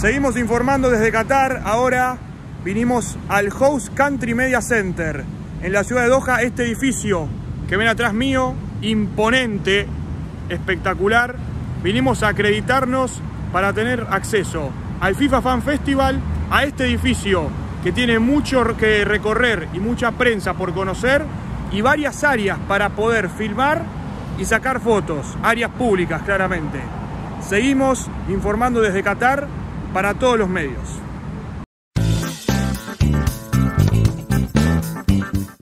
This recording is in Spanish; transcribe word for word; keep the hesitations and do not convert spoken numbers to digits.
Seguimos informando desde Qatar. Ahora vinimos al House Country Media Center en la ciudad de Doha. Este edificio que ven atrás mío, imponente, espectacular. Vinimos a acreditarnos para tener acceso al FIFA Fan Festival, a este edificio que tiene mucho que recorrer y mucha prensa por conocer y varias áreas para poder filmar y sacar fotos, áreas públicas claramente. Seguimos informando desde Qatar para todos los medios.